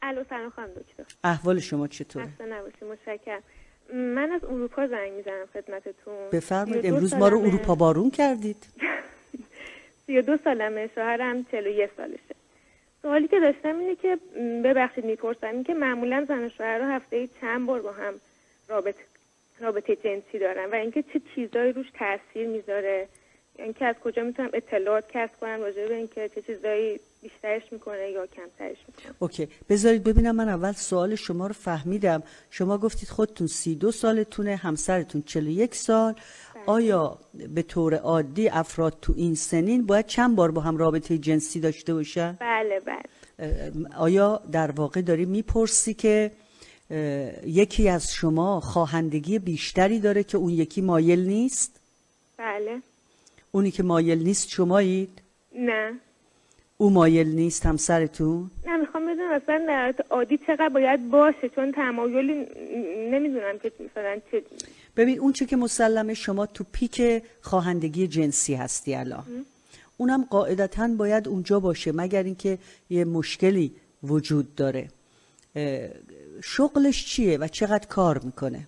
الو سلام خانم دکتر. احوال شما چطوره؟ خسته نباشید، متشکرم. من از اروپا زنگ میزنم خدمتتون. بفرمایید. امروز ما رو اروپا بارون کردید. 32 سالمه، شوهرم 41 سالشه. سوالی که داشتم اینه که ببخشید میپرسم، این که معمولا زن و شوهر هفته‌ای چند بار با هم رابطه جنسی دارن و اینکه چه چیزایی روش تاثیر میذاره، یعنی که از کجا میتونم اطلاعات کسب کنم راجع به اینکه چه چیزایی بیشترش میکنه یا کمترش میکنه. اوکی، بذارید ببینم. من اول سوال شما رو فهمیدم. شما گفتید خودتون 32 سالتونه، همسرتون 41 سال. آیا به طور عادی افراد تو این سنین باید چند بار با هم رابطه جنسی داشته باشن؟ بله. آیا در واقع داری میپرسی که یکی از شما خواهندگی بیشتری داره که اون یکی مایل نیست؟ بله. اونی که مایل نیست شمایید؟ نه. او مایل نیست همسرتون؟ نه، میخوام بدونم اصلا در حالت عادی چقدر باید باشه، چون تمایلی نمیدونم که مثلا چه. ببین اون چه که مسلمه شما تو پیک خواهندگی جنسی هستی الان. اونم قاعدتاً باید اونجا باشه مگر اینکه یه مشکلی وجود داره. شغلش چیه و چقدر کار میکنه؟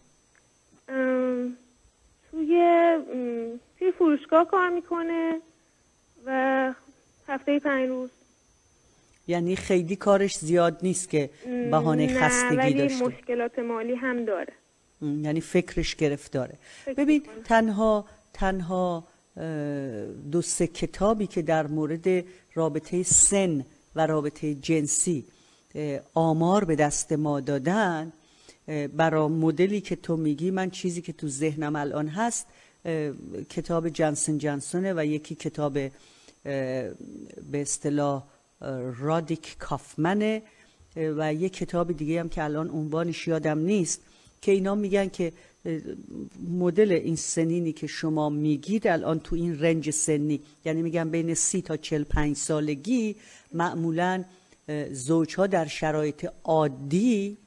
توی فروشگاه کار میکنه و هفته 5 روز. یعنی خیلی کارش زیاد نیست که بهانه خستگی داشته. ولی مشکلات مالی هم داره. یعنی فکرش گرفتاره. ببین تنها 2-3 کتابی که در مورد رابطه سن و رابطه جنسی آمار به دست ما دادن، برای مدلی که تو میگی من چیزی که تو ذهنم الان هست کتاب جانسونه و یکی کتاب به اصطلاح رادیک کافمنه و یک کتاب دیگه هم که الان عنوانش یادم نیست، که اینا میگن که مدل این سنینی که شما میگید الان تو این رنج سنی، یعنی میگن بین 30 تا 45 سالگی معمولاً زوجها در شرایط عادی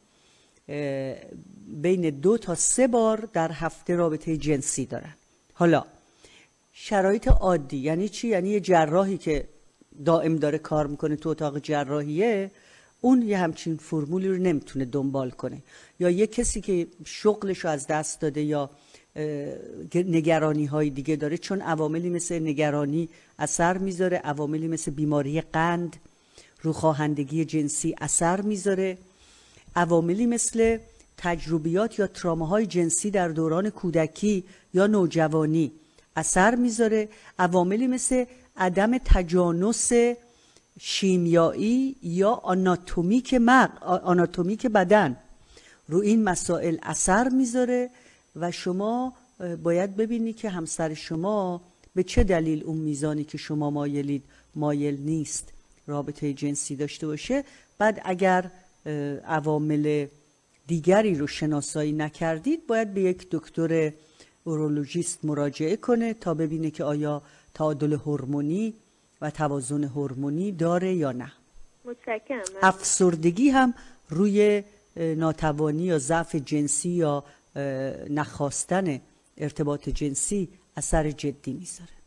بین 2 تا 3 بار در هفته رابطه جنسی دارن. حالا شرایط عادی یعنی چی؟ یعنی یه جراحی که دائم داره کار میکنه تو اتاق جراحیه، اون یه همچین فرمولی رو نمیتونه دنبال کنه. یا یه کسی که شغلش رو از دست داده یا نگرانی های دیگه داره، چون عواملی مثل نگرانی اثر میذاره، عواملی مثل بیماری قند رو خواهندگی جنسی اثر میذاره، عواملی مثل تجربیات یا تراماهای جنسی در دوران کودکی یا نوجوانی اثر میذاره، عواملی مثل عدم تجانس شیمیایی یا آناتومیک بدن رو این مسائل اثر میذاره و شما باید ببینی که همسر شما به چه دلیل اون میزانی که شما مایلید مایل نیست رابطه جنسی داشته باشه. بعد اگر عوامل دیگری رو شناسایی نکردید باید به یک دکتر اورولوژیست مراجعه کنه تا ببینه که آیا تعادل هورمونی و توازن هورمونی داره یا نه. متشکرم. افسردگی هم روی ناتوانی یا ضعف جنسی یا نخواستن ارتباط جنسی اثر جدی میذاره.